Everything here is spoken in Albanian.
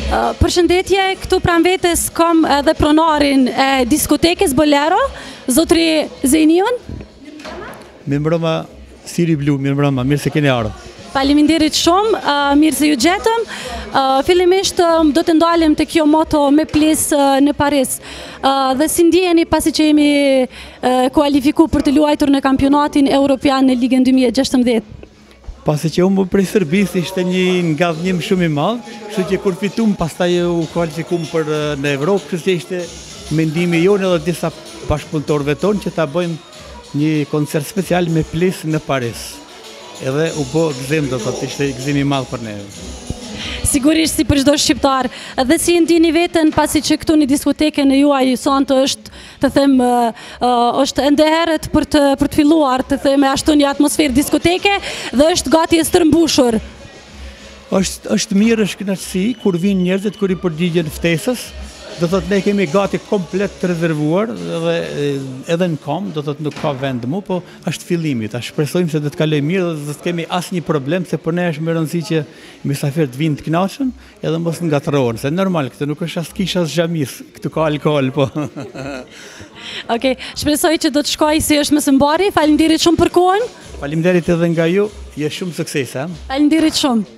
Përshëndetje, këtu pranë vetes kam edhe pronarin e diskotekës Bolero, zotri Zeniun. Mirëmbrëma, Siri Blu, mirëmbrëma, mirë se keni ardhur. Faleminderit shumë, mirë se ju gjetëm. Fillimisht do të ndalim të kjo moto me ples në Paris. Dhe si ndjeni pasi që jemi kualifiku për të luajtur në kampionatin Europian në Ligën 2016? Pasi që unë prej Serbisë ishte një ngadhnim shumë i madh, kështu që kur fitum pastaj u kualifikum për në Evropë, kështu që ishte mendimi jonë edhe disa bashkëpunëtorëve tonë që ta bëjmë një koncert special me ples në Paris. Edhe u bë gëzim, do thotë, ishte gëzim i madh për ne. Sigurisht si për çdo shqiptar. Dhe si ndjeni veten pasi që këtu në diskotekën e juaj sonte është, të them, është ende herët për të filluar, të them, ashtu një atmosferë diskoteke dhe është gati e stërmbushur. Është mirë, është kënaqësi kur vinë njerëzit, kur i përgjigjen ftesës. Do thotë ne kemi gati komplet të rezervuar edhe në kom, do thotë nuk ka vend mu, po është fillimi. Ta shpresojmë se do të kaloj mirë dhe do të kemi asnjë problem, se për ne është më rëndësi që mysafirët vinë të kënaqur edhe mos ngatrohen, se normal këtë nuk është as kisha as xhamis, këtu ka alkool, po. Okej, shpresoj që do të shkoj si është më së mbari. Faleminderit shumë për kohën. Faleminderit edhe nga ju, je shumë sukses, ha. Faleminderit shumë.